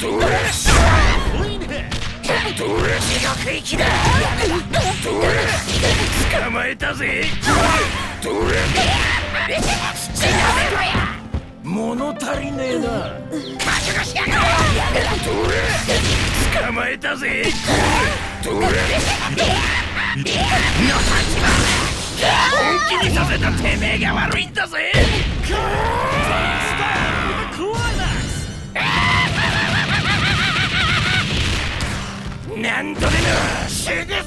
捕まえたぜ。物足りねえな。捕まえたぜ。本気にさせたてめえが悪いんだぜ。何度でもすぐ